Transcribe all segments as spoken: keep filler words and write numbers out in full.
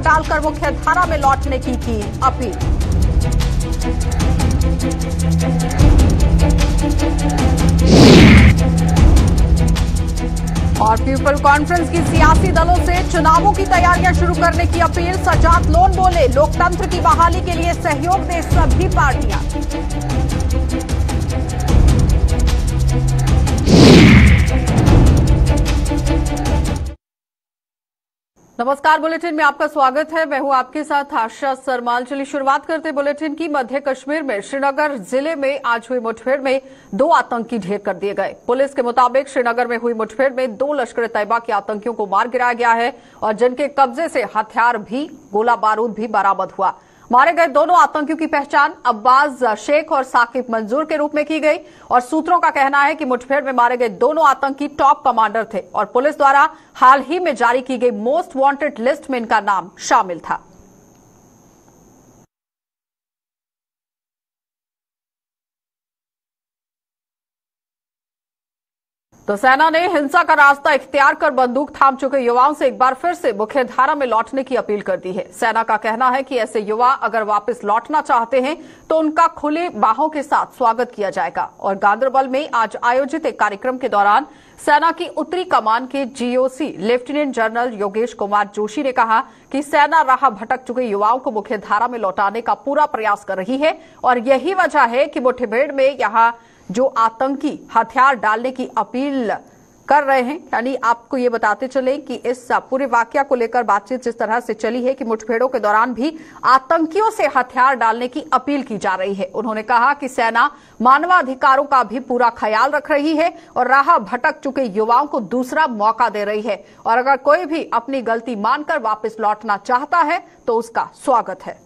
डालकर मुख्य धारा में लौटने की की अपील। और पीपल कॉन्फ्रेंस की सियासी दलों से चुनावों की तैयारियां शुरू करने की अपील। सजाद लोन बोले, लोकतंत्र की बहाली के लिए सहयोग दें सभी पार्टियां। नमस्कार, बुलेटिन में आपका स्वागत है। मैं हूं आपके साथ आशा सरमाल। चलिए शुरुआत करते बुलेटिन की। मध्य कश्मीर में श्रीनगर जिले में आज हुई मुठभेड़ में दो आतंकी ढेर कर दिए गए। पुलिस के मुताबिक श्रीनगर में हुई मुठभेड़ में दो लश्कर तैयबा के आतंकियों को मार गिराया गया है और जिनके कब्जे से हथियार भी, गोला बारूद भी बरामद हुआ। मारे गए दोनों आतंकियों की पहचान अब्बास शेख और साकिब मंजूर के रूप में की गई और सूत्रों का कहना है कि मुठभेड़ में मारे गए दोनों आतंकी टॉप कमांडर थे और पुलिस द्वारा हाल ही में जारी की गई मोस्ट वांटेड लिस्ट में इनका नाम शामिल था। तो सेना ने हिंसा का रास्ता इख्तियार कर बंदूक थाम चुके युवाओं से एक बार फिर से मुख्य धारा में लौटने की अपील कर दी है। सेना का कहना है कि ऐसे युवा अगर वापस लौटना चाहते हैं तो उनका खुले बाहों के साथ स्वागत किया जाएगा। और गांदरबल में आज आयोजित एक कार्यक्रम के दौरान सेना की उत्तरी कमान के GOC lieutenant general Yogesh Kumar Joshi ने कहा कि सेना राह भटक चुके युवाओं को मुख्य धारा में लौटाने का पूरा प्रयास कर रही है और यही वजह है कि मुठभेड़ में यहां जो आतंकी हथियार डालने की अपील कर रहे हैं। यानी आपको ये बताते चले कि इस पूरे वाकया को लेकर बातचीत जिस तरह से चली है कि मुठभेड़ों के दौरान भी आतंकियों से हथियार डालने की अपील की जा रही है। उन्होंने कहा कि सेना मानवाधिकारों का भी पूरा ख्याल रख रही है और राह भटक चुके युवाओं को दूसरा मौका दे रही है और अगर कोई भी अपनी गलती मानकर वापस लौटना चाहता है तो उसका स्वागत है।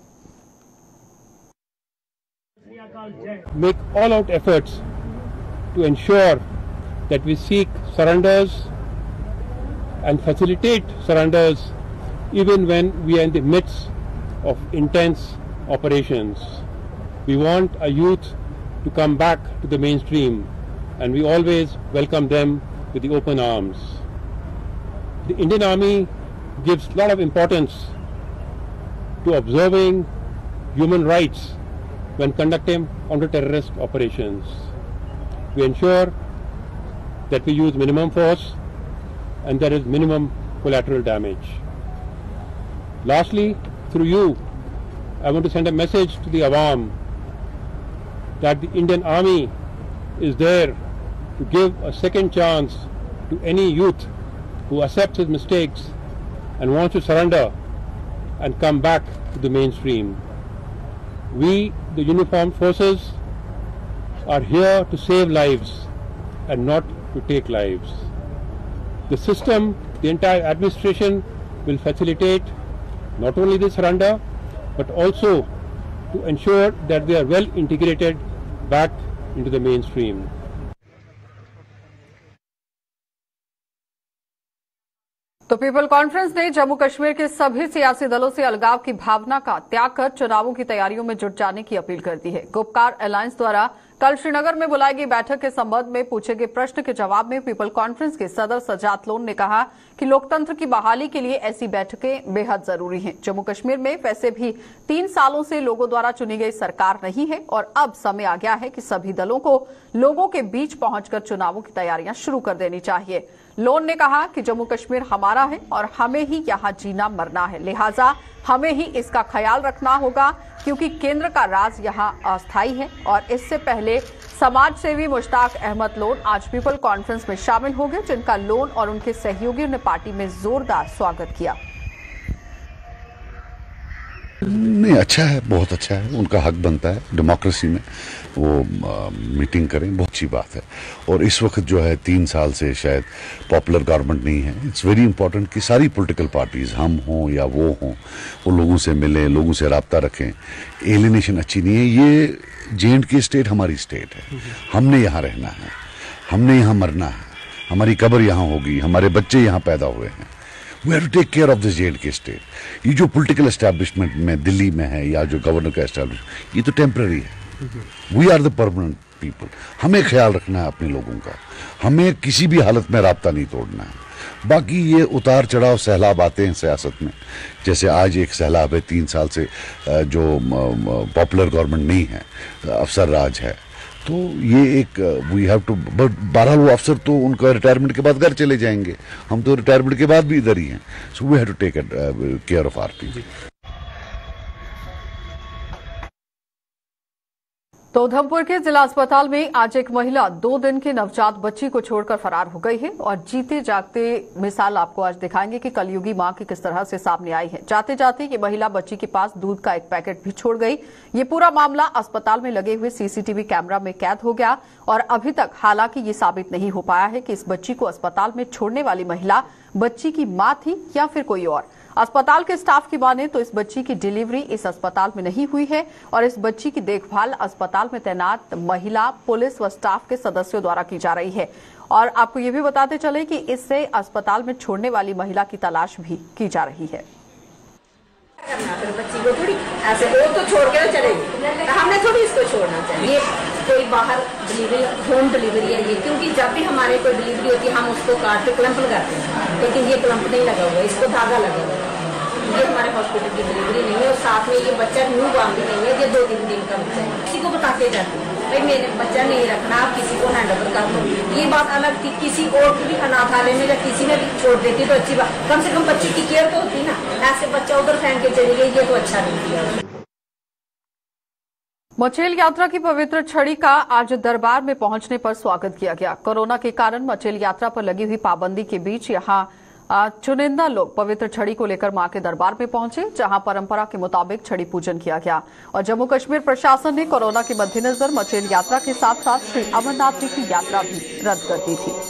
Make all out efforts to ensure that we seek surrenders and facilitate surrenders even when we are in the midst of intense operations. We want our youth to come back to the mainstream and we always welcome them with the open arms. The Indian Army gives a lot of importance to observing human rights when conducting counter-terrorist operations. We ensure that we use minimum force and there is minimum collateral damage. Lastly, through you, I want to send a message to the Awam that the Indian Army is there to give a second chance to any youth who accepts his mistakes and wants to surrender and come back to the mainstream. We, the uniformed forces, are here to save lives and not to take lives. The system, the entire administration will facilitate not only the surrender but also to ensure that they are well integrated back into the mainstream. तो people conference Jammu Kashmir Kashmir के सभी सियासी दलों से अलगाव की भावना का त्याग कर चुनावों की तैयारियों में जुट जाने की अपील कर दी है। गुपकार अलायंस द्वारा कल श्रीनगर में बुलाई गई बैठक के संबंध में पूछे गए प्रश्न के जवाब में पीपल कॉन्फ्रेंस के सदर सजाद लोन ने कहा कि लोकतंत्र की बहाली के लिए ऐसी बैठकें बेहद जरूरी हैं। जम्मू कश्मीर में वैसे भी तीन सालों से लोगों द्वारा चुनी गई सरकार नहीं है और अब समय आ गया है कि सभी दलों को लोगों के बीच पहुंचकर चुनावों की तैयारियां शुरू कर देनी चाहिए। लोन ने कहा कि जम्मू कश्मीर हमारा है और हमें ही यहां जीना मरना है, लिहाजा हमें ही इसका ख्याल रखना होगा क्योंकि केंद्र का राज यहां अस्थायी है। और इससे पहले समाज सेवी मुश्ताक अहमद लोन आज पीपल कॉन्फ्रेंस में शामिल हो गए, जिनका लोन और उनके सहयोगियों ने पार्टी में जोरदार स्वागत किया। नहीं, अच्छा है, बहुत अच्छा है, उनका हक बनता है डेमोक्रेसी में वो आ, मीटिंग करें, बहुत अच्छी बात है। और इस वक्त जो है तीन साल से शायद पॉपुलर गवर्नमेंट नहीं है। इट्स वेरी इंपॉर्टेंट कि सारी पॉलिटिकल पार्टीज, हम हों या वो हों, वो लोगों से मिलें, लोगों से राब्ता रखें। एलिनेशन अच्छी नहीं है। ये जे एंड के स्टेट हमारी स्टेट है, हमने यहाँ रहना है, हमने यहाँ मरना है, हमारी कब्र यहाँ होगी, हमारे बच्चे यहाँ पैदा हुए हैं। We have to take care of this J and K state. ये जो पॉलिटिकल एस्टैब्लिशमेंट में दिल्ली में है या जो गवर्नर का एस्टैब्लिशमेंट, ये तो टेम्पररी है। We are the permanent people. हमें ख्याल रखना है अपने लोगों का, हमें किसी भी हालत में राब्ता नहीं तोड़ना है। बाकी ये उतार चढ़ाव सैलाब आते हैं सियासत में, जैसे आज एक सैलाब है, तीन साल से जो पॉपुलर गवर्नमेंट नहीं है, अफसर राज है, तो ये एक वी हैव टू, बट बहरहाल वो अफसर तो उनका रिटायरमेंट के बाद घर चले जाएंगे, हम तो रिटायरमेंट के बाद भी इधर ही हैं, so we have to take care of our people. तो उधमपुर के जिला अस्पताल में आज एक महिला दो दिन के नवजात बच्ची को छोड़कर फरार हो गई है और जीते जागते मिसाल आपको आज दिखाएंगे कि कलयुगी मां की किस तरह से सामने आई है। जाते जाते ये महिला बच्ची के पास दूध का एक पैकेट भी छोड़ गई। ये पूरा मामला अस्पताल में लगे हुए सीसीटीवी कैमरा में कैद हो गया और अभी तक हालांकि ये साबित नहीं हो पाया है कि इस बच्ची को अस्पताल में छोड़ने वाली महिला बच्ची की मां थी या फिर कोई और। अस्पताल के स्टाफ की माने तो इस बच्ची की डिलीवरी इस अस्पताल में नहीं हुई है और इस बच्ची की देखभाल अस्पताल में तैनात महिला, पुलिस व स्टाफ के सदस्यों द्वारा की जा रही है। और आपको ये भी बताते चले कि इससे अस्पताल में छोड़ने वाली महिला की तलाश भी की जा रही है। बच्ची को थोड़ी ऐसे वो तो छोड़ के चलेगी, हमने थोड़ी इसको छोड़ना चाहिए। कोई बाहर डिलीवरी, होम डिलीवरी है ये, क्योंकि जब भी हमारे कोई डिलीवरी होती है हम उसको काट के क्लम्प लगाते हैं, लेकिन ये क्लम्प नहीं लगा हुआ, इसको धागा लगा हुआ है। ये हमारे हॉस्पिटल की डिलीवरी नहीं है और साथ में ये बच्चा न्यू बॉर्न भी नहीं है, ये दो तीन दिन का बच्चा है। किसी को बताते जाते हैं भाई मेरे बच्चा नहीं रखना, आप किसी को हैंड ओवर कर दो। ये बात अलग थी, किसी और भी अनाथालय में या किसी में भी छोड़ देती तो अच्छी बात, कम से कम बच्ची की केयर तो होती ना। ऐसे बच्चा उधर फेंक के चली गई, ये तो अच्छा नहीं किया। मचेल यात्रा की पवित्र छड़ी का आज दरबार में पहुंचने पर स्वागत किया गया। कोरोना के कारण मचेल यात्रा पर लगी हुई पाबंदी के बीच यहां चुनिंदा लोग पवित्र छड़ी को लेकर मां के दरबार में पहुंचे, जहां परंपरा के मुताबिक छड़ी पूजन किया गया। और जम्मू कश्मीर प्रशासन ने कोरोना के मद्देनजर मचेल यात्रा के साथ साथ श्री अमरनाथ जी की यात्रा भी रद्द कर दी थी।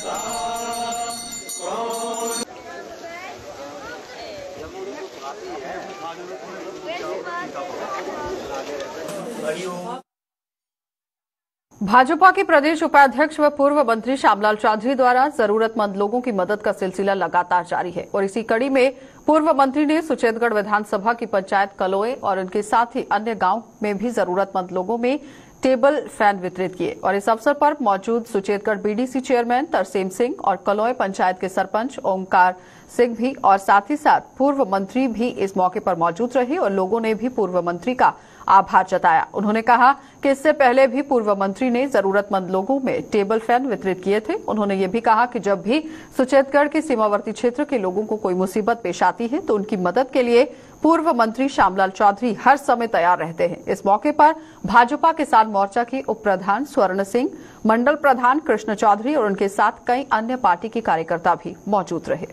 भाजपा के प्रदेश उपाध्यक्ष व पूर्व मंत्री श्यामलाल चौधरी द्वारा जरूरतमंद लोगों की मदद का सिलसिला लगातार जारी है और इसी कड़ी में पूर्व मंत्री ने सुचेतगढ़ विधानसभा की पंचायत कलोए और उनके साथ ही अन्य गांव में भी जरूरतमंद लोगों में टेबल फैन वितरित किए। और इस अवसर पर मौजूद सुचेतगढ़ बीडीसी चेयरमैन तरसेम सिंह और कलोए पंचायत के सरपंच ओमकार सिंह भी और साथ ही साथ पूर्व मंत्री भी इस मौके पर मौजूद रहे और लोगों ने भी पूर्व मंत्री का आभार जताया। उन्होंने कहा कि इससे पहले भी पूर्व मंत्री ने जरूरतमंद लोगों में टेबल फैन वितरित किए थे। उन्होंने ये भी कहा कि जब भी सुचेतगढ़ के सीमावर्ती क्षेत्र के लोगों को कोई मुसीबत पेश आती है तो उनकी मदद के लिए पूर्व मंत्री श्यामलाल चौधरी हर समय तैयार रहते हैं। इस मौके पर भाजपा किसान मोर्चा के उप प्रधान स्वर्ण सिंह, मंडल प्रधान कृष्ण चौधरी और उनके साथ कई अन्य पार्टी के कार्यकर्ता भी मौजूद रहे।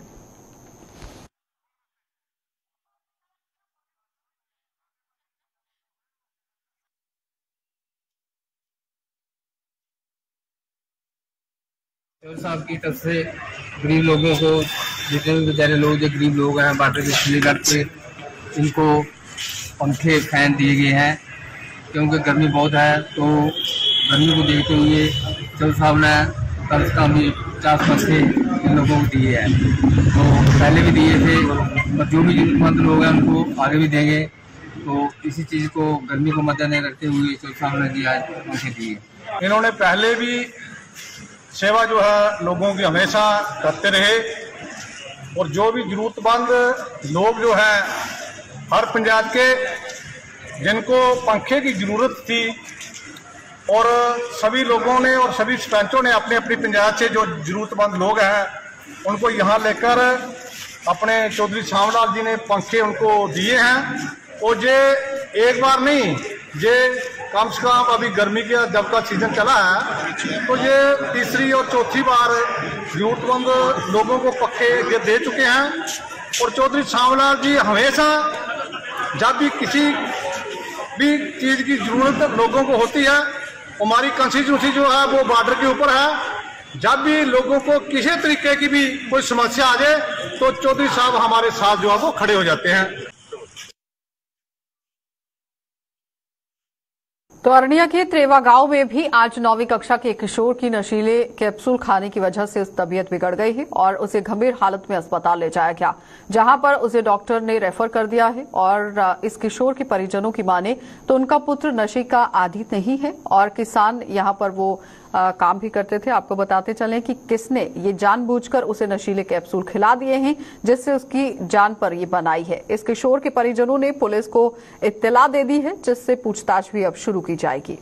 साहब की तरफ से गरीब लोगों को, जितने भी बेचारे लोग जो गरीब लोग हैं बाटे बिजली करके इनको पंखे फैन दिए गए हैं, क्योंकि गर्मी बहुत है। तो गर्मी को देखते हुए चौधरी साहब ने कम से कम पचास पंखे इन लोगों को दिए हैं। तो पहले भी दिए थे और जो भी जरूरतमंद लोग हैं उनको आगे भी देंगे। तो इसी चीज़ को, गर्मी को मद्देनजर रखते हुए चौधरी साहब ने दिया पंखे दिए। इन्होंने पहले भी सेवा जो है लोगों की हमेशा करते रहे और जो भी जरूरतमंद लोग जो है हर पंचायत के जिनको पंखे की जरूरत थी और सभी लोगों ने और सभी सरपंचों ने अपनी अपनी पंचायत से जो जरूरतमंद लोग हैं उनको यहाँ लेकर अपने चौधरी श्यामलाल जी ने पंखे उनको दिए हैं। और ये एक बार नहीं, ये कम से कम अभी गर्मी का जब का सीजन चला है तो ये तीसरी और चौथी बार जरूरतमंद लोगों को पक्के ये दे चुके हैं। और चौधरी श्यामलाल जी हमेशा जब भी किसी भी चीज़ की जरूरत लोगों को होती है, हमारी कंस्टिट्यूंसी जो है वो बॉर्डर के ऊपर है, जब भी लोगों को किसी तरीके की भी कोई समस्या आ जाए तो चौधरी साहब हमारे साथ जो है वो खड़े हो जाते हैं। तो अरनिया के त्रेवा गांव में भी आज नौवीं कक्षा के एक किशोर की नशीले कैप्सूल खाने की वजह से उसकी तबीयत बिगड़ गई है और उसे गंभीर हालत में अस्पताल ले जाया गया, जहां पर उसे डॉक्टर ने रेफर कर दिया है। और इस किशोर के परिजनों की माने तो उनका पुत्र नशे का आदी नहीं है और किसान यहां पर वो आ, काम भी करते थे। आपको बताते चलें कि किसने ये जानबूझकर उसे नशीले कैप्सूल खिला दिए हैं जिससे उसकी जान पर ये बनाई है। इस किशोर के परिजनों ने पुलिस को इत्तला दे दी है, जिससे पूछताछ भी अब शुरू की जाएगी।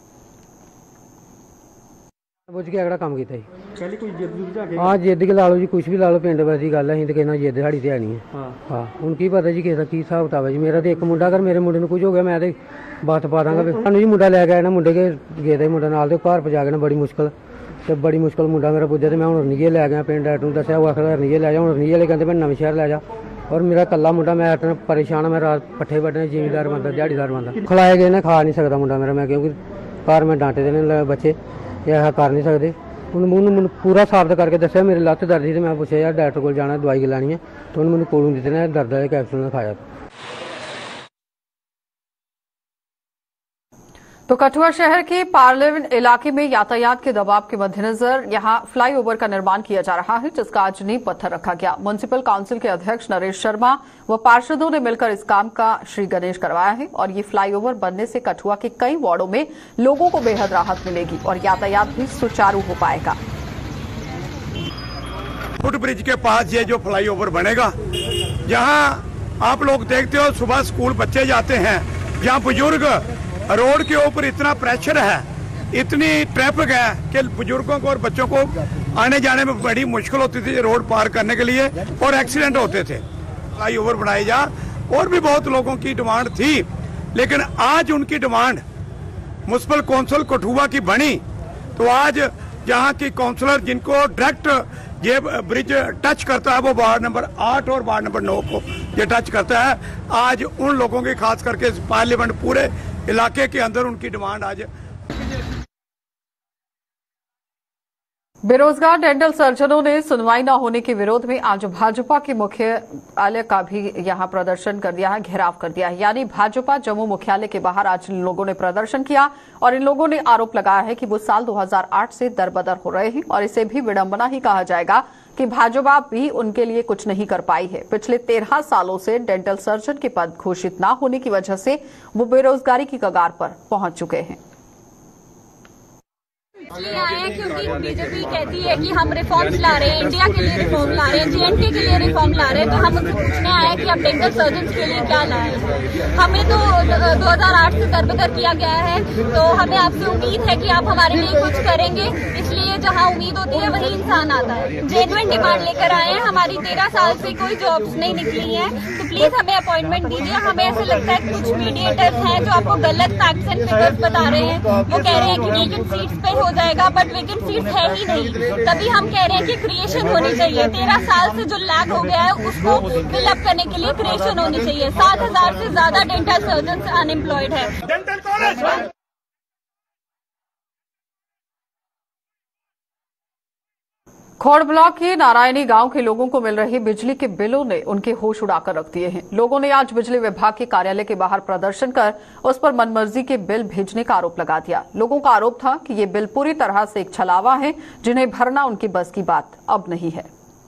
बुझ के अगड़ा काम किया पहले कोई जिद जुद जाके हां जिद के ला लो जी, कुछ भी ला लो, पिंड वाली गल है, तो कहना जिद साड़ी ध्यानी है। हां हां हुन की पता जी किसदा की हिसाब किताब है जी। मेरा तो एक मुंडा, अगर मेरे मुंडे नूं कुछ हो गया मैं तो बात पा दांगा। सानू जी मुंडा लै गया ना, मुंडे के गए थे मुंडा नाल, ते घर पजा के ना बड़ी मुश्किल ते बड़ी मुश्किल मुंडा मेरा पुज्जा, ते मैं हुण रनिये लै गया पिंड ऐट नूं दस्सिया, वो आखदा रनिये लै जा, हुण रनिये वाले कहंदे मैं नवें शहर लै जा। और मेरा कल्ला मुंडा, मैं इतना परेशान, मैं रात पट्ठे बड्डने, जिमीदार बंदा, दिहाड़ीदार बंदा, खिलाए गए ना, खा नहीं सकता मुंडा मेरा मैं, क्योंकि घर में डांटे देने बच्चे ऐसा कर नहीं सकते। उन्होंने पूरा साबित करके दस्या मेरी लत्त दर्द थी, तो मैं पूछा यार डॉक्टर को जाना, दवाई लैनी है, तो उन्होंने मैंने कोलों दिते ने दर्द वाले कैप्सूल खाया। तो कठुआ शहर के पार्लियामेंट इलाके में यातायात के दबाव के मद्देनजर यहां फ्लाईओवर का निर्माण किया जा रहा है, जिसका आज नींव पत्थर रखा गया। म्युनिसिपल काउंसिल के अध्यक्ष नरेश शर्मा व पार्षदों ने मिलकर इस काम का श्री गणेश करवाया है और ये फ्लाईओवर बनने से कठुआ के कई वार्डों में लोगों को बेहद राहत मिलेगी और यातायात भी सुचारू हो पाएगा। फुट ब्रिज के पास ये जो फ्लाईओवर बनेगा, जहाँ आप लोग देखते हो सुबह स्कूल बच्चे जाते हैं, जहाँ बुजुर्ग रोड के ऊपर इतना प्रेशर है, इतनी ट्रैफिक है कि बुजुर्गों को और बच्चों को आने जाने में बड़ी मुश्किल होती थी रोड पार करने के लिए और एक्सीडेंट होते थे। फ्लाई ओवर बनाए जा, और भी बहुत लोगों की डिमांड थी, लेकिन आज उनकी डिमांड म्युनिसिपल काउंसिल कठुआ की बनी, तो आज जहां की काउंसलर जिनको डायरेक्ट ये ब्रिज टच करता है, वो वार्ड नंबर आठ और वार्ड नंबर नौ को ये टच करता है। आज उन लोगों की खास करके पार्लियामेंट पूरे इलाके के अंदर उनकी डिमांड आज बेरोजगार डेंटल सर्जनों ने सुनवाई न होने के विरोध में आज भाजपा के मुख्यालय का भी यहां प्रदर्शन कर दिया है, घेराव कर दिया है। यानी भाजपा जम्मू मुख्यालय के बाहर आज इन लोगों ने प्रदर्शन किया और इन लोगों ने आरोप लगाया है कि वो साल दो हज़ार आठ से दरबदर हो रहे हैं और इसे भी विडंबना ही कहा जाएगा कि भाजपा भी उनके लिए कुछ नहीं कर पाई है। पिछले तेरह सालों से डेंटल सर्जन के पद घोषित न होने की वजह से वो बेरोजगारी की कगार पर पहुंच चुके हैं। इसलिए आए हैं क्योंकि बीजेपी कहती है कि हम रिफॉर्म्स ला रहे हैं, इंडिया के लिए रिफॉर्म ला रहे हैं, जेएनके के लिए रिफॉर्म ला रहे हैं, तो हम उनसे पूछने आए हैं कि आप डेंटल सर्जन के लिए क्या लाए हैं। हमें तो दो हज़ार आठ से दरबदर किया गया है, तो हमें आपसे उम्मीद है कि आप हमारे लिए कुछ करेंगे। इसलिए जहाँ उम्मीद होती है वही इंसान आता है। जेन्युइन डिमांड लेकर आए हैं, हमारी तेरह साल से कोई जॉब्स नहीं निकली है, तो प्लीज हमें अपॉइंटमेंट दीजिए। हमें ऐसा लगता है कुछ मीडिएटर्स हैं जो आपको गलत फैक्ट्स एंड फिगर्स बता रहे हैं, वो कह रहे हैं कि वेकेंट सीट्स पे हो जाएगा, बट वेकेंट सीट्स है ही नहीं। तभी हम कह रहे हैं कि क्रिएशन होनी चाहिए। तेरह साल से जो लैग हो गया है उसको फिल अप करने के लिए क्रिएशन होनी चाहिए। सात हजार से ज्यादा डेंटल सर्जन अनएम्प्लॉयड है। डेंटल कॉलेज खौड़ ब्लॉक के नारायणी गांव के लोगों को मिल रही बिजली के बिलों ने उनके होश उड़ाकर रख दिए हैं। लोगों ने आज बिजली विभाग के कार्यालय के बाहर प्रदर्शन कर उस पर मनमर्जी के बिल भेजने का आरोप लगा दिया। लोगों का आरोप था कि ये बिल पूरी तरह से एक छलावा है, जिन्हें भरना उनकी बस की बात अब नहीं है।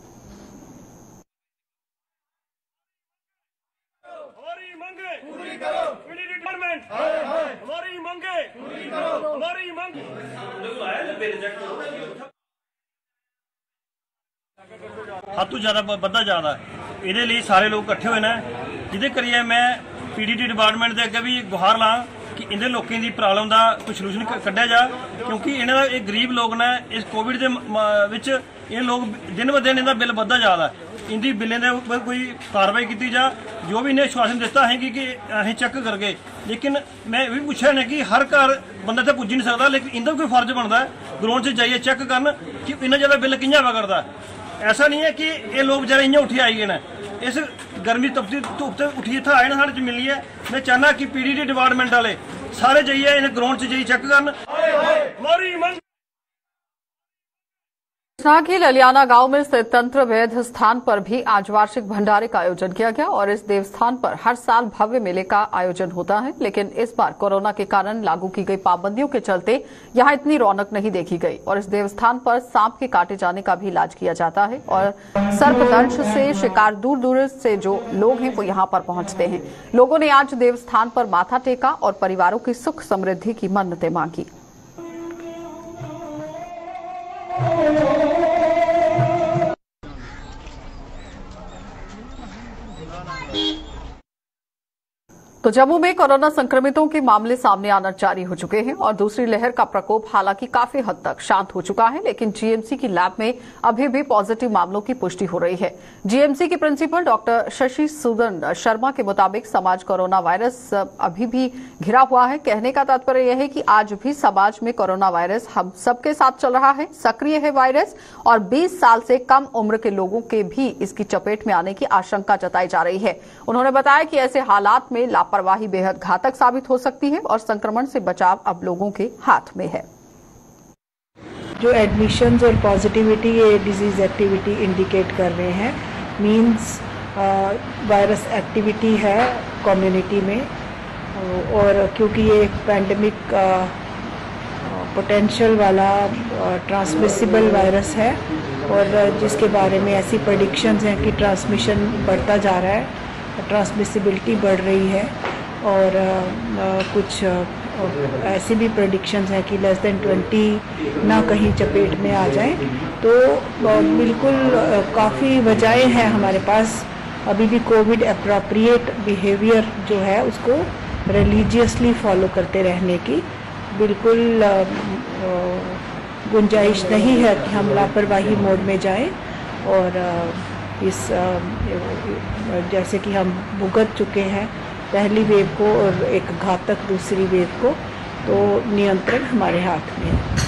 ਹੱਦੋਂ ਜ਼ਿਆਦਾ ਵੱਧਦਾ ਜਾਂਦਾ ਇਹਦੇ ਲਈ ਸਾਰੇ ਲੋਕ ਇਕੱਠੇ ਹੋਏ ਨੇ, ਜਿਹਦੇ ਕਰੀਏ ਮੈਂ ਪੀਡੀਟੀ ਡਿਪਾਰਟਮੈਂਟ ਦੇ ਅੱਗੇ ਵੀ ਗੁਹਾਰ ਲਾਂ ਕਿ ਇਹਦੇ ਲੋਕਾਂ ਦੀ ਪ੍ਰੋਬਲਮ ਦਾ ਕੋਈ ਸੋਲੂਸ਼ਨ ਕੱਢਿਆ ਜਾ, ਕਿਉਂਕਿ ਇਹਨਾਂ ਦਾ ਇਹ ਗਰੀਬ ਲੋਕ ਨੇ। ਇਸ ਕੋਵਿਡ ਦੇ ਵਿੱਚ ਇਹ ਲੋਕ ਦਿਨ ਬ ਦਿਨ ਇਹਦਾ ਬਿੱਲ ਵੱਧਦਾ ਜਾਂਦਾ, ਇਹਦੀ ਬਿੱਲਾਂ ਦੇ ਉੱਪਰ ਕੋਈ ਕਾਰਵਾਈ ਕੀਤੀ ਜਾ। ਜੋ ਵੀ ਇਹਨੇ ਆਸ਼ਵਾਸਨ ਦਿੱਤਾ ਹੈ ਕਿ ਅਸੀਂ ਚੈੱਕ ਕਰਕੇ, ਲੇਕਿਨ ਮੈਂ ਇਹ ਵੀ ਪੁੱਛਿਆ ਨੇ ਕਿ ਹਰ ਘਰ ਬੰਦਾ ਤਾਂ ਪੁੱਜ ਨਹੀਂ ਸਕਦਾ, ਲੇਕਿਨ ਇਹਦਾ ਕੋਈ ਫਰਜ਼ ਬਣਦਾ ਗਰਾਊਂਡ 'ਚ ਜਾਈਏ ਚੈੱਕ ਕਰਨ ਕਿ ਇੰਨਾ ਜ਼ਿਆਦਾ ਬਿੱਲ ਕਿੰਨਾ ਆਵਾ ਕਰਦਾ। ऐसा नहीं है कि ये लोग बेचारे इं उठी आई गए हैं, इस गर्मी तपती धुप से उठी इतना आए ना साढ़े मिली है। मैं चाहना कि पीडीटी डिपार्टमेंट वाले सारे जाइए इन ग्राउंड च जाइए चेक करन। कृष्णा के ललियाना गांव में स्थित तंत्र वैद्य स्थान पर भी आज वार्षिक भंडारे का आयोजन किया गया और इस देवस्थान पर हर साल भव्य मेले का आयोजन होता है, लेकिन इस बार कोरोना के कारण लागू की गई पाबंदियों के चलते यहां इतनी रौनक नहीं देखी गई और इस देवस्थान पर सांप के काटे जाने का भी इलाज किया जाता है और सर्पदंश से शिकार दूर दूर से जो लोग हैं वो यहां पर पहुंचते हैं। लोगों ने आज देवस्थान पर माथा टेका और परिवारों की सुख समृद्धि की मन्नतें मांगी। तो जम्मू में कोरोना संक्रमितों के मामले सामने आना जारी हो चुके हैं और दूसरी लहर का प्रकोप हालांकि काफी हद तक शांत हो चुका है, लेकिन जीएमसी की लैब में अभी भी पॉजिटिव मामलों की पुष्टि हो रही है। जीएमसी की प्रिंसिपल डॉक्टर शशि सूदन शर्मा के मुताबिक समाज कोरोना वायरस अभी भी घिरा हुआ है। कहने का तात्पर्य यह है कि आज भी समाज में कोरोना वायरस हम सबके साथ चल रहा है, सक्रिय है वायरस और बीस साल से कम उम्र के लोगों के भी इसकी चपेट में आने की आशंका जताई जा रही है। उन्होंने बताया कि ऐसे हालात में लापरवाही बेहद घातक साबित हो सकती है और संक्रमण से बचाव अब लोगों के हाथ में है। जो एडमिशंस और पॉजिटिविटी ये डिजीज एक्टिविटी इंडिकेट कर रहे हैं, मींस वायरस एक्टिविटी है कम्युनिटी में और क्योंकि ये एक पैंडेमिक पोटेंशियल वाला ट्रांसमिसिबल वायरस है और जिसके बारे में ऐसी प्रेडिक्शंस हैं कि ट्रांसमिशन बढ़ता जा रहा है, ट्रांसमिसिबिलिटी बढ़ रही है और आ, कुछ आ, ऐसी भी प्रेडिक्शंस हैं कि लेस देन ट्वेंटी ना कहीं चपेट में आ जाए। तो आ, बिल्कुल काफ़ी वजहें हैं हमारे पास अभी भी कोविड अप्रोप्रिएट बिहेवियर जो है उसको रिलीजियसली फॉलो करते रहने की बिल्कुल आ, आ, गुंजाइश नहीं है कि हम लापरवाही मोड में जाएं और आ, इस आ, जैसे कि हम भुगत चुके हैं पहली वेव को और एक घातक दूसरी वेव को, तो नियंत्रण हमारे हाथ में है।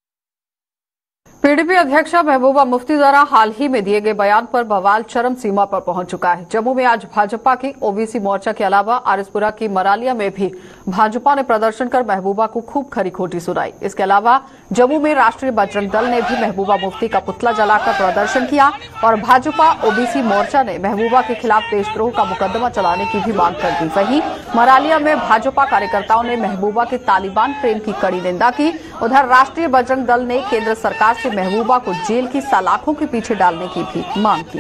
पीडीपी अध्यक्षा महबूबा मुफ्ती द्वारा हाल ही में दिए गए बयान पर बवाल चरम सीमा पर पहुंच चुका है। जम्मू में आज भाजपा की ओबीसी मोर्चा के अलावा आरएसपुरा की मरालिया में भी भाजपा ने प्रदर्शन कर महबूबा को खूब खरी खोटी सुनाई। इसके अलावा जम्मू में राष्ट्रीय बजरंग दल ने भी महबूबा मुफ्ती का पुतला जलाकर प्रदर्शन किया और भाजपा ओबीसी मोर्चा ने महबूबा के खिलाफ देशद्रोह का मुकदमा चलाने की भी मांग कर दी। वहीं मरालिया में भाजपा कार्यकर्ताओं ने महबूबा के तालिबान प्रेम की कड़ी निंदा की। उधर राष्ट्रीय बजरंग दल ने केंद्र सरकार से महबूबा को जेल की सलाखों के पीछे डालने की भी मांग की।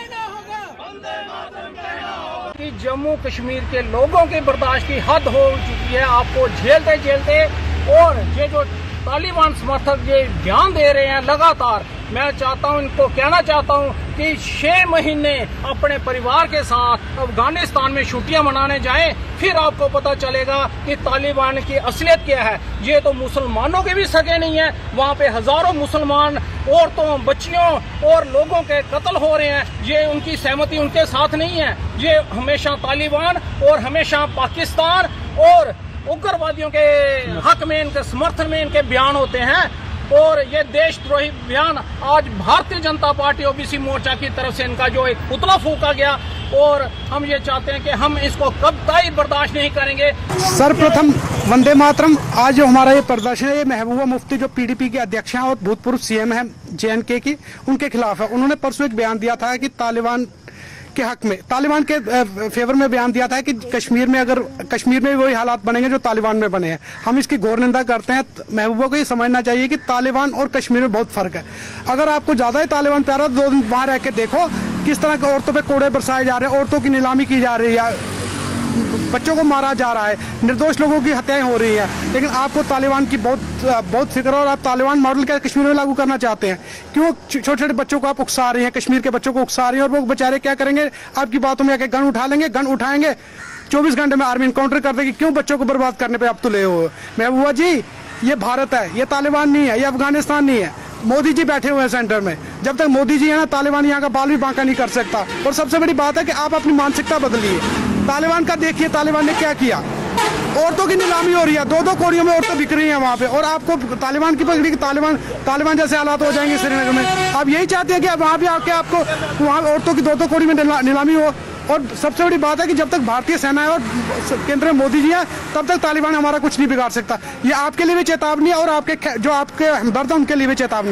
कि जम्मू कश्मीर के लोगों की बर्दाश्त की हद हो चुकी है, आपको झेलते झेलते और ये जो तालिबान समर्थक ये ध्यान दे रहे हैं लगातार, मैं चाहता हूं इनको कहना चाहता हूं कि छह महीने अपने परिवार के साथ अफगानिस्तान में छुट्टियां मनाने जाएं, फिर आपको पता चलेगा कि तालिबान की असलियत क्या है। ये तो मुसलमानों के भी सगे नहीं है, वहाँ पे हजारों मुसलमान औरतों, बच्चियों और लोगों के कत्ल हो रहे हैं, ये उनकी सहमति उनके साथ नहीं है। ये हमेशा तालिबान और हमेशा पाकिस्तान और उग्रवादियों के हक में, इनके समर्थन में इनके बयान होते हैं और ये देशद्रोही बयान आज भारतीय जनता पार्टी ओबीसी मोर्चा की तरफ से इनका जो एक पुतला फूका गया और हम ये चाहते हैं कि हम इसको कतई बर्दाश्त नहीं करेंगे। सर्वप्रथम वंदे मातरम। आज जो हमारा ये प्रदर्शन है ये महबूबा मुफ्ती जो पीडीपी के अध्यक्ष हैं और भूतपूर्व सीएम हैं जेएनके की, उनके खिलाफ है। उन्होंने परसों एक बयान दिया था कि तालिबान के हक में, तालिबान के फेवर में बयान दिया था कि कश्मीर में अगर कश्मीर में वही हालात बनेंगे जो तालिबान में बने हैं। हम इसकी घोर निंदा करते हैं। महबूबा को ये समझना चाहिए कि तालिबान और कश्मीर में बहुत फर्क है। अगर आपको ज्यादा ही तालिबान प्यारा दो दिन वहां रह के देखो किस तरह के औरतों पे कोड़े बरसाए जा रहे हैं, औरतों की नीलामी की जा रही है, बच्चों को मारा जा रहा है, निर्दोष लोगों की हत्याएं हो रही हैं। लेकिन आपको तालिबान की बहुत बहुत फिक्र और आप तालिबान मॉडल क्या कश्मीर में लागू करना चाहते हैं। क्यों छोटे छोटे बच्चों को आप उकसा रही हैं, कश्मीर के बच्चों को उकसा रही हैं और वो बेचारे क्या करेंगे, आपकी बातों में आके गन उठा लेंगे, गन उठाएंगे, चौबीस घंटे में आर्मी इनकाउंटर कर देगी। क्यों बच्चों को बर्बाद करने पर आप तुले हो? महबूबा जी, ये भारत है, ये तालिबान नहीं है, ये अफगानिस्तान नहीं है। मोदी जी बैठे हुए हैं सेंटर में, जब तक मोदी जी है ना तालिबान यहाँ का बाल भी बांका नहीं कर सकता। और सबसे बड़ी बात है कि आप अपनी मानसिकता बदलिए। तालिबान का देखिए तालिबान ने क्या किया, औरतों की नीलामी हो रही है, दो दो कोड़ियों में औरतें बिक रही हैं वहाँ पे, और आपको तालिबान की पकड़ी कि तालिबान तालिबान जैसे हालात हो जाएंगे श्रीनगर में। आप यही चाहते हैं कि वहाँ भी आके आपको वहाँ औरतों की दो दो कोड़ी में नीलामी हो। और सबसे बड़ी बात है कि जब तक भारतीय सेना है और केंद्र में मोदी जी है तब तक तालिबान हमारा कुछ नहीं बिगाड़ सकता। ये आपके लिए भी चेतावनी है और आपके जो आपके हमदर्द है उनके लिए भी चेतावनी है।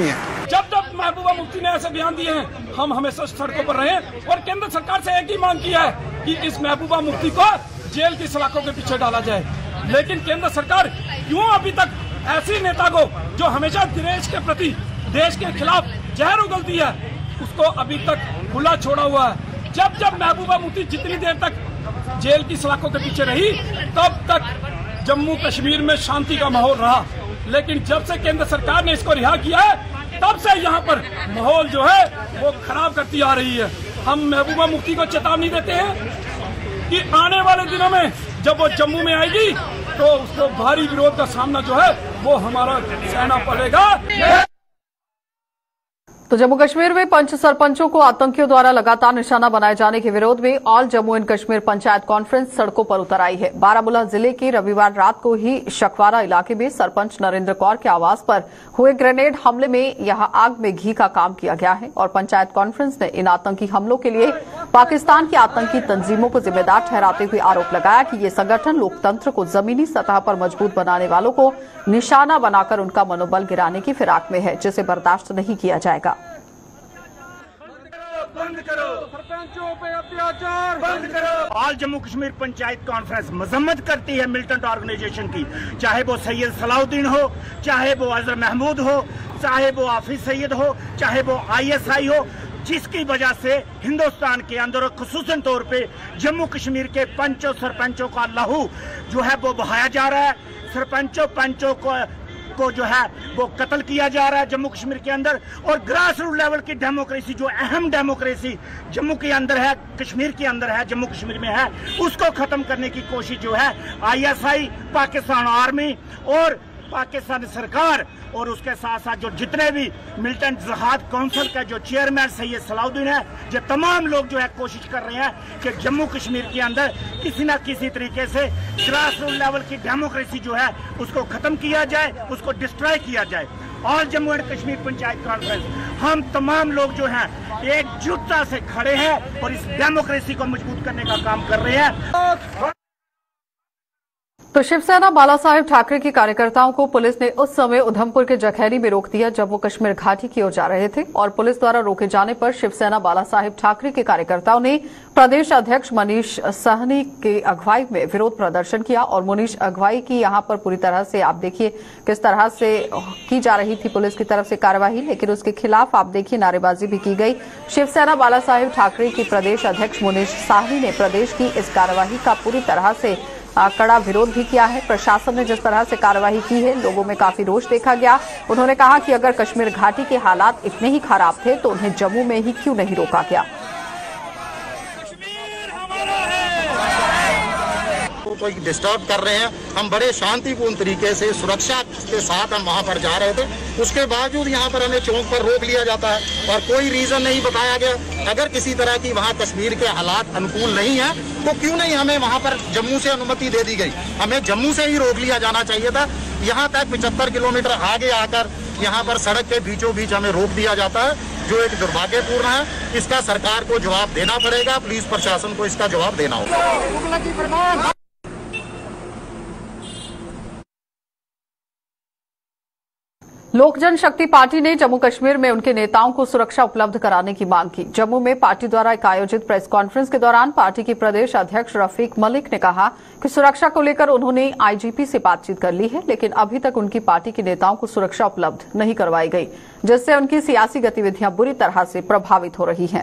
जब जब महबूबा मुफ्ती ने ऐसे बयान दिए हैं हम हमेशा सड़कों पर रहे और केंद्र सरकार से एक ही मांग किया है कि इस महबूबा मुफ्ती को जेल की सलाखों के पीछे डाला जाए। लेकिन केंद्र सरकार क्यों अभी तक ऐसी नेता को जो हमेशा देश के प्रति देश के खिलाफ जहर उगलती है उसको अभी तक खुला छोड़ा हुआ है। जब जब महबूबा मुफ्ती जितनी देर तक जेल की सलाखों के पीछे रही तब तक जम्मू कश्मीर में शांति का माहौल रहा। लेकिन जब से केंद्र सरकार ने इसको रिहा किया है तब से यहाँ पर माहौल जो है वो खराब करती आ रही है। हम महबूबा मुफ्ती को चेतावनी देते हैं कि आने वाले दिनों में जब वो जम्मू में आएगी तो उसको भारी विरोध का सामना जो है वो हमारा सहना पड़ेगा। तो जम्मू कश्मीर में पंच सरपंचों को आतंकियों द्वारा लगातार निशाना बनाए जाने के विरोध में all Jammu and Kashmir panchayat conference सड़कों पर उतर आई है। बारामूला जिले के रविवार रात को ही शकवारा इलाके में सरपंच नरेंद्र कौर के आवास पर हुए ग्रेनेड हमले में यहां आग में घी का काम किया गया है और पंचायत कॉन्फ्रेंस ने इन आतंकी हमलों के लिए पाकिस्तान की आतंकी तंजीमों को जिम्मेदार ठहराते हुए आरोप लगाया कि ये संगठन लोकतंत्र को जमीनी सतह पर मजबूत बनाने वालों को निशाना बनाकर उनका मनोबल गिराने की फिराक में है, जिसे बर्दाश्त नहीं किया जाएगा। बंद करो सरपंचों पे अत्याचार, बंद करो। ऑल जम्मू कश्मीर पंचायत कॉन्फ्रेंस मजम्मत करती है मिलिटेंट ऑर्गेनाइजेशन की, चाहे वो सैयद सलाउद्दीन हो, चाहे वो अजहर महमूद हो, चाहे वो हाफिज सैयद हो, चाहे वो आईएसआई हो, जिसकी वजह से हिंदुस्तान के अंदर और खुसूसन तौर पे जम्मू कश्मीर के पंचों सरपंचों का लहू जो है वो बहाया जा रहा है। सरपंचों पंचों को को जो है वो कत्ल किया जा रहा है जम्मू कश्मीर के अंदर। और ग्रास रूट लेवल की डेमोक्रेसी जो अहम डेमोक्रेसी जम्मू के अंदर है, कश्मीर के अंदर है, जम्मू कश्मीर में है, उसको खत्म करने की कोशिश जो है आईएसआई, पाकिस्तान आर्मी और पाकिस्तान सरकार और उसके साथ साथ जो जितने भी मिलिटेंट जिहाद काउंसिल का जो चेयरमैन सैयद सलाउद्दीन है, जो तमाम लोग जो है कोशिश कर रहे हैं कि जम्मू कश्मीर के अंदर किसी न किसी तरीके से ग्रास रूट लेवल की डेमोक्रेसी जो है उसको खत्म किया जाए, उसको डिस्ट्रॉय किया जाए। और जम्मू एंड कश्मीर पंचायत कॉन्फ्रेंस हम तमाम लोग जो हैं एकजुटता से खड़े हैं और इस डेमोक्रेसी को मजबूत करने का काम कर रहे हैं। तो शिवसेना बाला साहेब ठाकरे के कार्यकर्ताओं को पुलिस ने उस समय उधमपुर के जखैरी में रोक दिया जब वो कश्मीर घाटी की ओर जा रहे थे और पुलिस द्वारा रोके जाने पर शिवसेना बाला साहेब ठाकरे के कार्यकर्ताओं ने प्रदेश अध्यक्ष मनीष सहनी के अगुवाई में विरोध प्रदर्शन किया और मनीष अगुवाई की यहां पर पूरी तरह से आप देखिए किस तरह से की जा रही थी पुलिस की तरफ से कार्यवाही, लेकिन उसके खिलाफ आप देखिए नारेबाजी भी की गई। शिवसेना बाला साहेब ठाकरे की प्रदेश अध्यक्ष मनीष सहनी ने प्रदेश की इस कार्यवाही का पूरी तरह से कड़ा विरोध भी किया है। प्रशासन ने जिस तरह से कार्रवाई की है लोगों में काफी रोष देखा गया। उन्होंने कहा कि अगर कश्मीर घाटी के हालात इतने ही खराब थे तो उन्हें जम्मू में ही क्यों नहीं रोका गया। कोई डिस्टर्ब कर रहे हैं, हम बड़े शांतिपूर्ण तरीके से सुरक्षा के साथ हम वहां पर जा रहे थे, उसके बावजूद यहाँ पर हमें चौक पर रोक लिया जाता है और कोई रीजन नहीं बताया गया। अगर किसी तरह की वहाँ कश्मीर के हालात अनुकूल नहीं है तो क्यों नहीं हमें वहाँ पर जम्मू से अनुमति दे दी गई, हमें जम्मू से ही रोक लिया जाना चाहिए था। यहाँ तक पचहत्तर किलोमीटर आगे आकर यहाँ पर सड़क के बीचों बीच हमें रोक दिया जाता है, जो एक दुर्भाग्यपूर्ण है। इसका सरकार को जवाब देना पड़ेगा, पुलिस प्रशासन को इसका जवाब देना होगा। लोक जनशक्ति पार्टी ने जम्मू कश्मीर में उनके नेताओं को सुरक्षा उपलब्ध कराने की मांग की। जम्मू में पार्टी द्वारा एक आयोजित प्रेस कॉन्फ्रेंस के दौरान पार्टी के प्रदेश अध्यक्ष रफीक मलिक ने कहा कि सुरक्षा को लेकर उन्होंने आईजीपी से बातचीत कर ली है, लेकिन अभी तक उनकी पार्टी के नेताओं को सुरक्षा उपलब्ध नहीं करवाई गई, जिससे उनकी सियासी गतिविधियां बुरी तरह से प्रभावित हो रही हैं।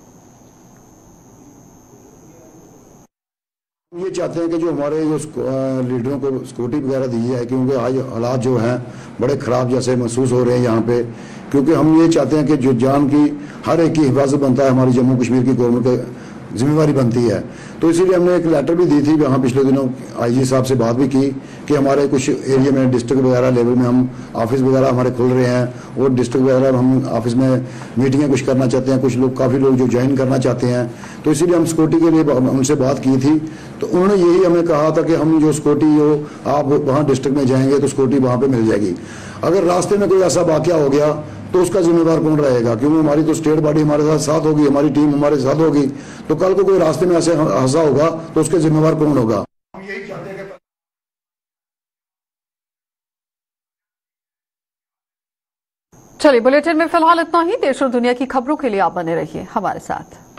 ये चाहते हैं कि जो हमारे जो लीडरों को सिक्योरिटी वगैरह दी है, क्योंकि आज हालात जो हैं बड़े ख़राब जैसे महसूस हो रहे हैं यहाँ पे, क्योंकि हम ये चाहते हैं कि जो जान की हर एक की हिफाजत बनता है, हमारी जम्मू कश्मीर की गवर्नमेंट की जिम्मेवारी बनती है। तो इसीलिए हमने एक लेटर भी दी थी, वहाँ पिछले दिनों आईजी साहब से बात भी की कि हमारे कुछ एरिया में डिस्ट्रिक्ट वगैरह लेवल में हम ऑफिस वगैरह हमारे खुल रहे हैं और डिस्ट्रिक्ट वगैरह हम ऑफिस में मीटिंगें कुछ करना चाहते हैं, कुछ लोग काफ़ी लोग जो ज्वाइन करना चाहते हैं, तो इसीलिए हम सिक्योरिटी के लिए उनसे बात की थी। तो उन्होंने यही हमें कहा था कि हम जो सिक्योरिटी जो आप वहाँ डिस्ट्रिक्ट में जाएंगे तो सिक्योरिटी वहाँ पर मिल जाएगी। अगर रास्ते में कोई ऐसा वाकया हो गया तो उसका जिम्मेदार कौन रहेगा, क्योंकि हमारी तो स्टेट बॉडी हमारे साथ साथ होगी, हमारी टीम हमारे साथ होगी, तो कल को कोई रास्ते में ऐसे हादसा होगा तो उसके जिम्मेदार कौन होगा। चलिए बुलेटिन में फिलहाल इतना ही। देश और दुनिया की खबरों के लिए आप बने रहिए हमारे साथ।